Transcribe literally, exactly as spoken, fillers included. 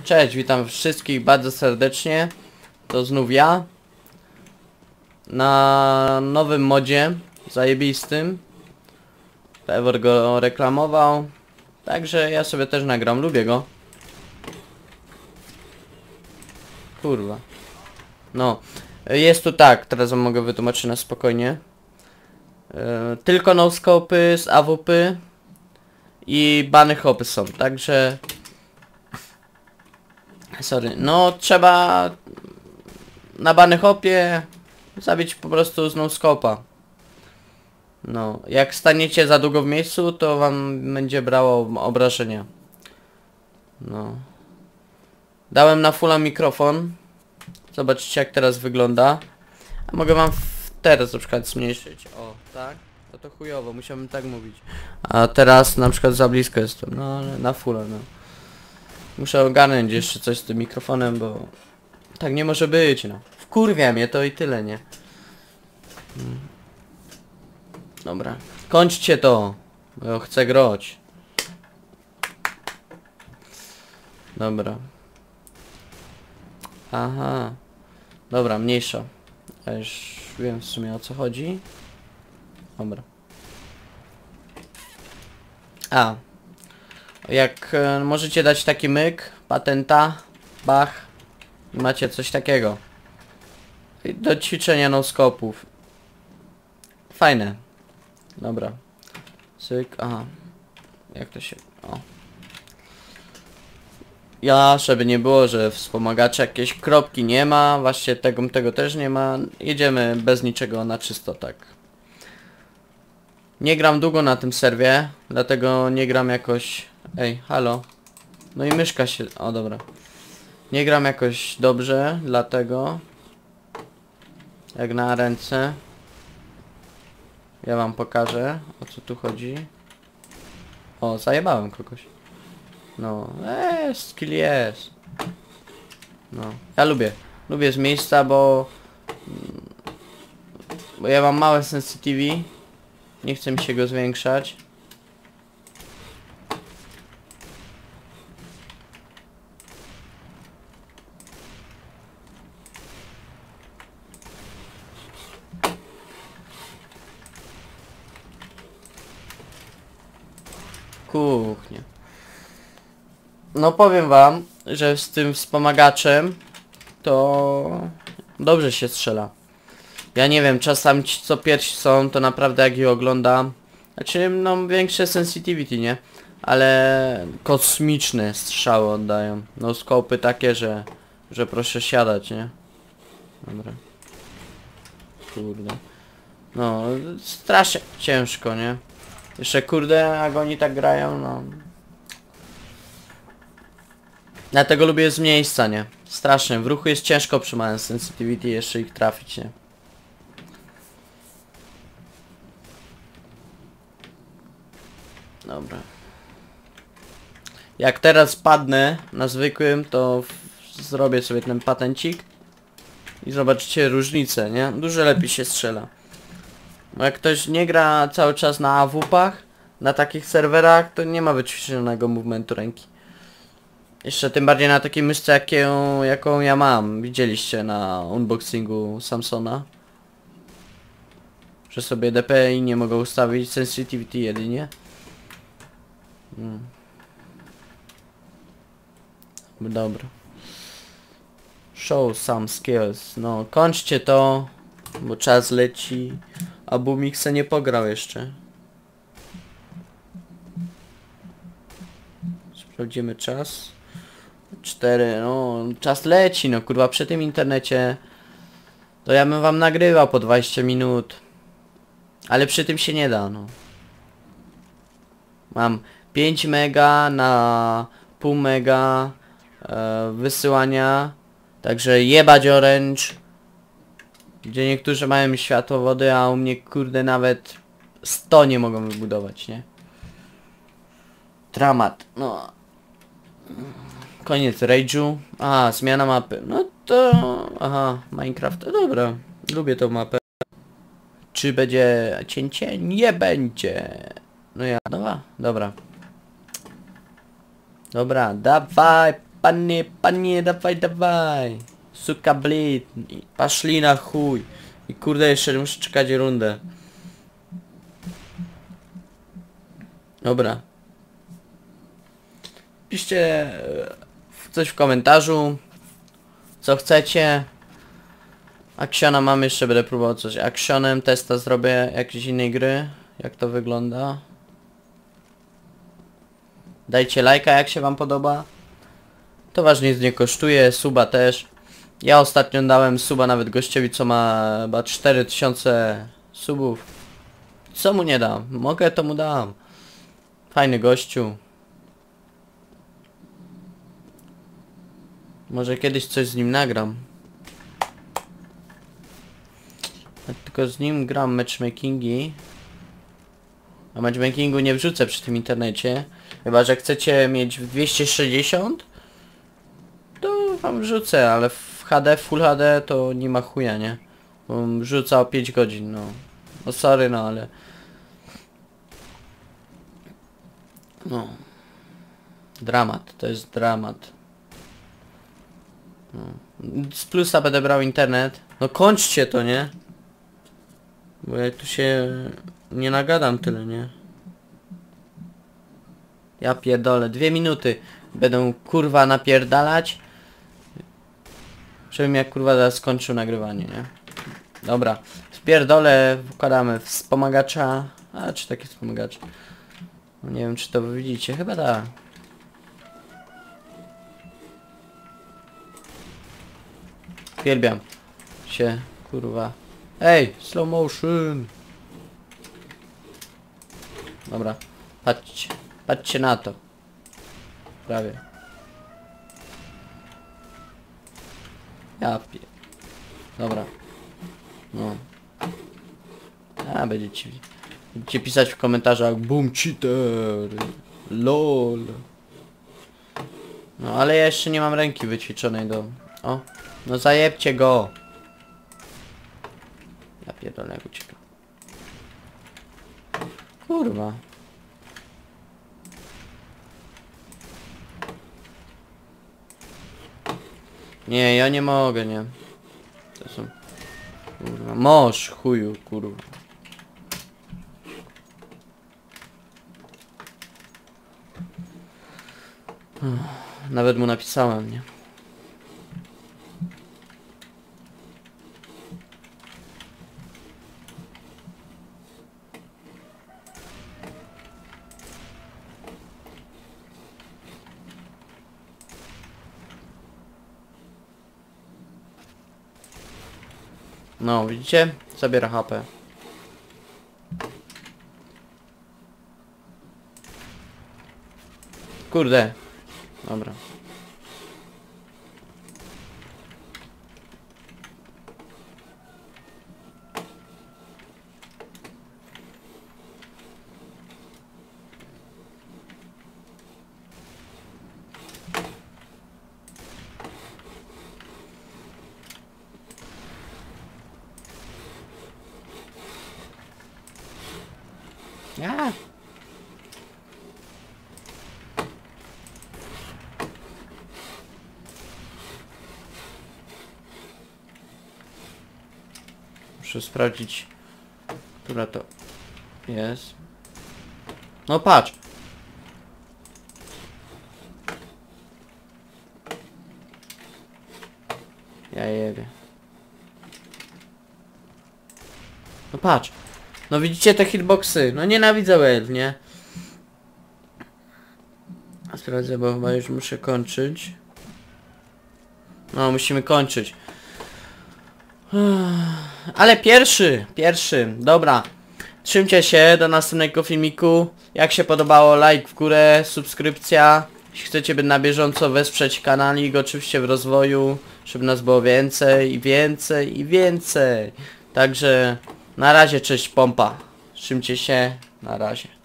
Cześć, witam wszystkich bardzo serdecznie. To znów ja. Na nowym modzie, zajebistym. Pewor go reklamował. Także ja sobie też nagram, lubię go. Kurwa. No, jest tu tak, teraz wam mogę wytłumaczyć na spokojnie. Yy, tylko no-scopy z A W P i bany hopy są, także... Sorry, no trzeba na bany hopie zabić po prostu z no-scopa. No, jak staniecie za długo w miejscu, to wam będzie brało obrażenia. No. Dałem na fulla mikrofon. Zobaczcie jak teraz wygląda. A mogę wam teraz na przykład zmniejszyć. O, tak? No to chujowo, musiałbym tak mówić. A teraz na przykład za blisko jestem. No, ale na fulla, no. Muszę ogarnąć jeszcze coś z tym mikrofonem, bo... Tak nie może być, no. Wkurwia mnie to i tyle, nie? Hmm. Dobra. Kończcie to, bo ja chcę grać. Dobra. Aha. Dobra, mniejsza. Ja już wiem w sumie o co chodzi. Dobra. A. Jak e, możecie dać taki myk, patenta, bach, macie coś takiego. I do ćwiczenia no-scopów. Fajne. Dobra. Cyk, aha. Jak to się... O. Ja, żeby nie było, że wspomagacze jakieś kropki nie ma, właśnie tego, tego też nie ma. Jedziemy bez niczego na czysto, tak. Nie gram długo na tym serwie, dlatego nie gram jakoś... Ej, halo. No i myszka się... O, dobra. Nie gram jakoś dobrze, dlatego... Jak na ręce. Ja wam pokażę, o co tu chodzi. O, zajebałem kogoś. No, eee, skill jest. No, ja lubię. Lubię z miejsca, bo... Bo ja mam małe sensitivity. Nie chcę mi się go zwiększać. Kuchnia. No powiem wam, że z tym wspomagaczem to dobrze się strzela. Ja nie wiem, czasami ci co pierwsi są, to naprawdę jak je oglądam. Znaczy no większe sensitivity, nie? Ale kosmiczne strzały oddają. No skopy takie, że że proszę siadać, nie? Dobra. Kurde. No strasznie ciężko, nie? Jeszcze kurde, jak oni tak grają, no... Dlatego lubię z miejsca, nie? Strasznie, w ruchu jest ciężko przy małym sensitivity jeszcze ich trafić, nie? Dobra. Jak teraz padnę na zwykłym, to zrobię sobie ten patencik. I zobaczycie różnicę, nie? Dużo lepiej się strzela. Bo jak ktoś nie gra cały czas na A W P-ach, na takich serwerach, to nie ma wyćwiczonego movementu ręki. Jeszcze tym bardziej na takiej myszce, jaką, jaką ja mam. Widzieliście na unboxingu Samsona. Że sobie D P I nie mogę ustawić, sensitivity jedynie. Hmm. Dobra. Show some skills. No, kończcie to, bo czas leci. A Bumixe nie pograł jeszcze. Sprawdzimy czas. cztery, no czas leci, no kurwa, przy tym internecie to ja bym wam nagrywał po dwadzieścia minut. Ale przy tym się nie da, no. Mam pięć mega na pół mega e, wysyłania. Także jebać Orange. Gdzie niektórzy mają światłowody, a u mnie kurde nawet sto nie mogą wybudować, nie? Dramat, no. Koniec rage'u. A, zmiana mapy. No to... Aha, Minecraft. Dobra, lubię tą mapę. Czy będzie cięcie? Nie będzie. No ja... Dobra, dobra. Dobra, dawaj. panie, panie, dawaj, dawaj. Suka blit. Paszli na chuj. I kurde, jeszcze muszę czekać rundę. Dobra. Piszcie coś w komentarzu. Co chcecie. Actiona mam jeszcze, będę próbował coś. Actionem testa zrobię jakiejś innej gry. Jak to wygląda. Dajcie lajka jak się wam podoba. To ważnie nic nie kosztuje, suba też. Ja ostatnio dałem suba nawet gościowi, co ma chyba cztery tysiące subów. Co mu nie dam? Mogę, to mu dam. Fajny gościu. Może kiedyś coś z nim nagram. Tylko z nim gram matchmakingi. A matchmakingu nie wrzucę przy tym internecie. Chyba że chcecie mieć w dwieście sześćdziesiąt, to wam wrzucę, ale w H D, Full H D to nie ma chuja, nie? Bo wrzuca o pięć godzin, no. No sorry, no ale... No. Dramat, to jest dramat. No. Z plusa będę brał internet. No kończcie to, nie? Bo ja tu się nie nagadam tyle, nie? Ja pierdolę, dwie minuty będę kurwa napierdalać, żebym jak kurwa zaraz skończył nagrywanie, nie? Dobra, spierdolę, wkładamy wspomagacza. A czy taki wspomagacz? No nie wiem czy to wy widzicie, chyba da. Uwielbiam się, kurwa. Ej, slow motion. Dobra, patrzcie. Patrzcie na to. Prawie. Ja pie... Dobra. No. A będziecie... Będziecie pisać w komentarzach boom cheater. Lol. No ale ja jeszcze nie mam ręki wyćwiczonej do... O. No zajebcie go. Ja pierdolę jak ucieka. Kurwa. Nie, ja nie mogę, nie. To są... Kurwa. Moż, chuju, kurwa. Nawet mu napisałem, nie? No, widzicie? Zabiera H P. Kurde. Dobra. Ja. Muszę sprawdzić, która to jest. No patrz. Ja jebie. No patrz. No widzicie te hitboxy. No nienawidzę Well, nie? Sprawdzę, bo chyba już muszę kończyć. No musimy kończyć. Ale pierwszy, pierwszy, dobra. Trzymcie się, do następnego filmiku. Jak się podobało, like w górę, subskrypcja. Jeśli chcecie być na bieżąco wesprzeć kanalik, oczywiście w rozwoju, żeby nas było więcej i więcej i więcej. Także na razie, cześć pompa. Trzymcie się, na razie.